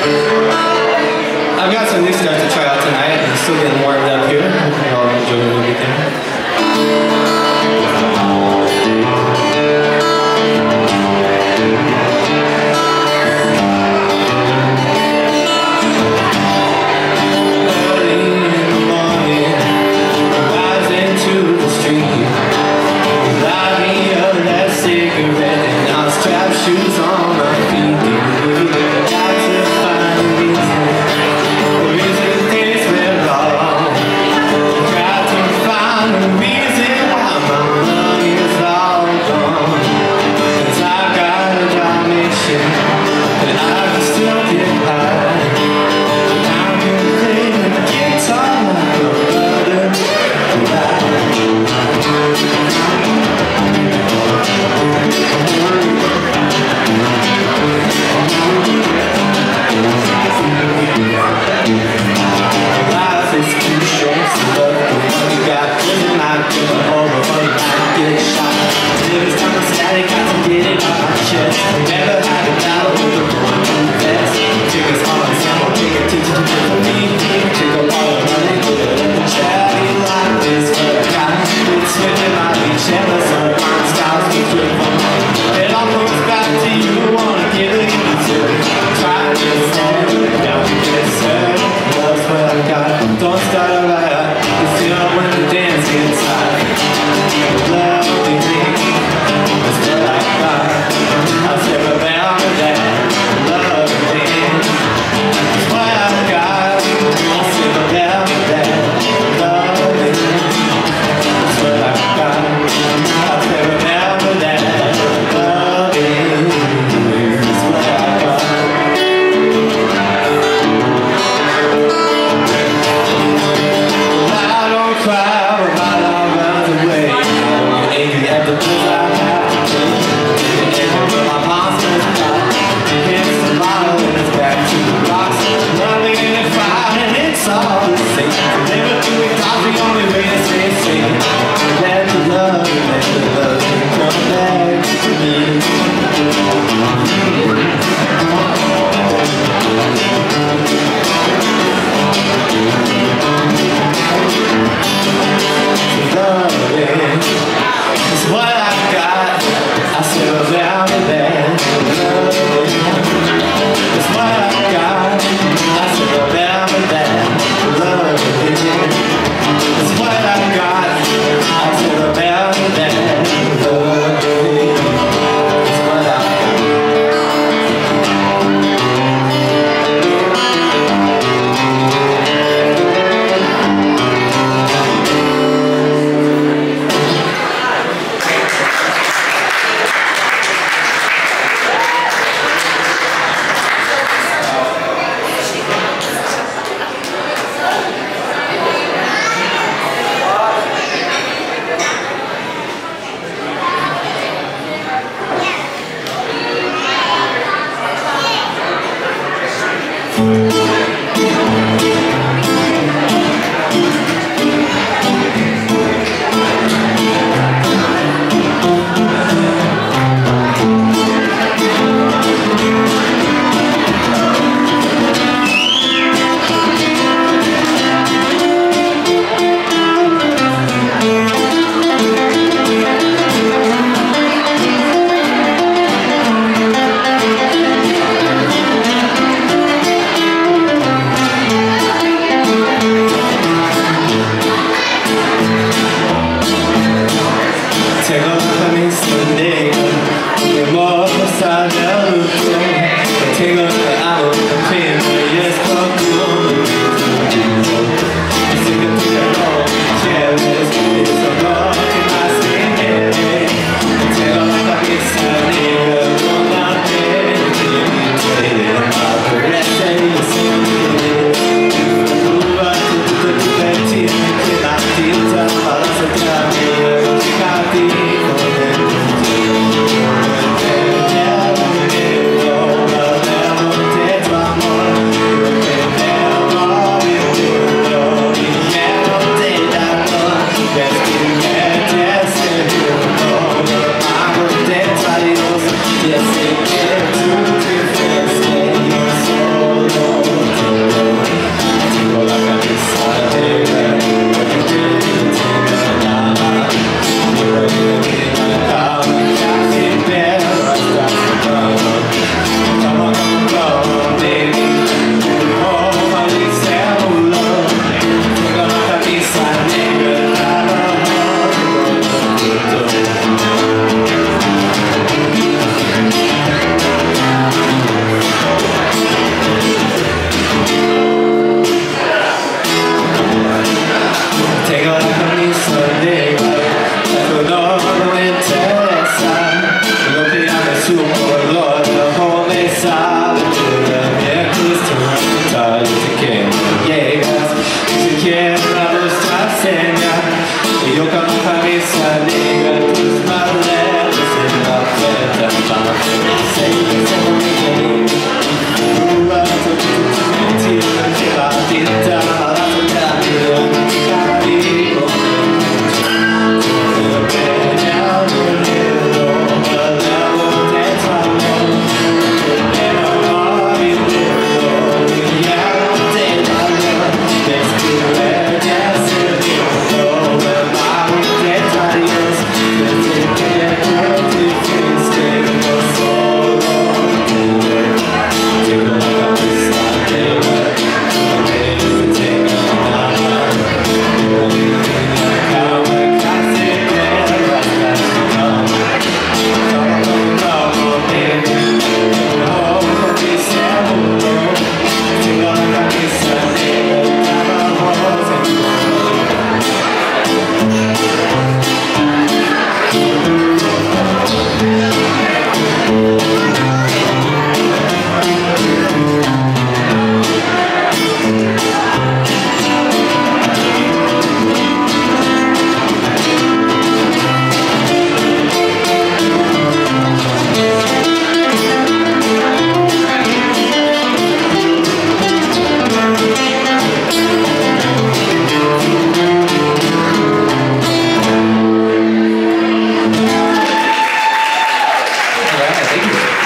I've got some new stuff to try out tonight. I'm still getting warmed up here. Hope you all enjoying everything. Shoes on my feet, got to find a reason things went wrong. Got to find a reason why my money is all gone. 'Cause I've got a dimension that I can still get high. I can play the guitar like a brother. Life is too short to love the one you got. Living life to the over, but you might get shot. Every time I'm static, got to get it off my chest. Never had a battle with the one too fast. Take us on and sound, take a teacher to me. Take a lot of money to the charity life is what I got. It's switching my beach and the sun styles to flip on. It all goes back to you, wanna give it to me. Try to stand it down, get served. Love's what I got, don't start a riot. You feel when the dance gets high. Love me, that's what I got. I'll never bound to that. Love me, that's what I got. I'll never bound to that. Love me, that's what I got. I'll never bound to that. Love me, that's what I got. I don't cry when my love runs away. I'm angry at the bills I have to pay. And when my monsters die, it's the bottle and it's back to the rocks. Loving and fighting, it's all the same. Never do it, cause the only way to stay safe. Let the love come back to me. Loving is what I got. I settle down to that. Loving is what I got. I settle down to that. Loving is what I got. I settle down to that. Loving is what I right, thank you.